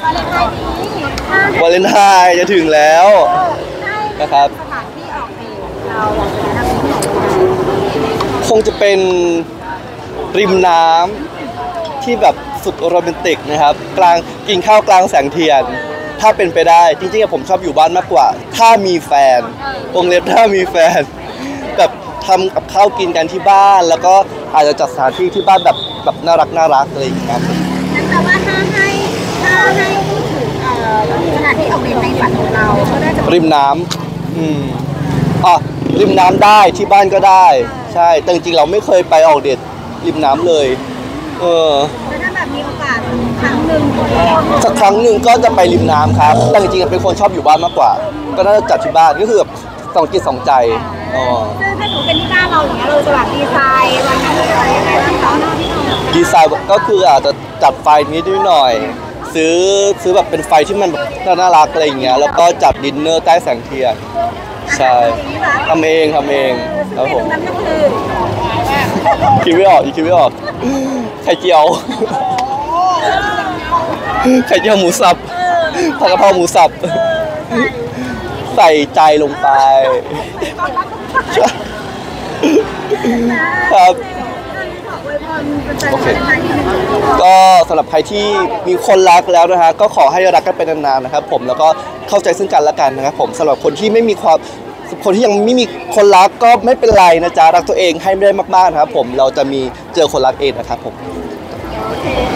วาเลนไทน์จะถึงแล้วนะครับสถานที่ออกเดทเราอยากจะทำที่ไหนคงจะเป็นริมน้ำที่แบบสุดโรแมนติกนะครับกลางกินข้าวกลางแสงเทียนถ้าเป็นไปได้จริงๆผมชอบอยู่บ้านมากกว่าถ้ามีแฟนวงเล็บถ้ามีแฟนแบบทำกับข้าวกินกันที่บ้านแล้วก็อาจจะจัดสถานที่ที่บ้านแบบน่ารักอะไรอย่างเงี้ยครับนั่นแปลว่าถ้าให้พูดถึงสถานที่ออกเดทในฝันของเราก็น่าจะริมน้ำอ๋อริมน้ำได้ที่บ้านก็ได้ใช่แต่จริงๆเราไม่เคยไปออกเดทริมน้ำเลยแล้วถ้าแบบมีโอกาสครั้งหนึ่งสักครั้งหนึ่งก็จะไปริมน้ำครับแต่จริงๆเป็นคนชอบอยู่บ้านมากกว่าก็น่าจะจัดที่บ้านก็คือแบบสองจิตสองใจซึ่งถ้าหนูเป็นที่บ้านเราอย่างเงี้ยเราจะแบบดีไซน์วันนั้นอะไรยังไงบ้างคะดีไซน์ก็คืออาจจะจัดไฟนิดหน่อยซื้อแบบเป็นไฟที่มันน่ารักอะไรอย่างเงี้ยแล้วก็จัดดินเนอร์ใต้แสงเทียนใช่ทำเองครับผมคิดไม่ออกไข่เจียวหมูสับผัดกะเพราหมูสับใส่ใจลงไปครับโอเคก็สำหรับใครที่มีคนรักแล้วนะฮะก็ขอให้รักกันไปนานๆนะครับผมแล้วก็เข้าใจซึ่งกันและกันนะครับผมสำหรับคนที่ยังไม่มีคนรักก็ไม่เป็นไรนะจ๊ะรักตัวเองให้ไม่ได้มากๆนะครับผมเราจะมีเจอคนรักเองนะครับผมโอเค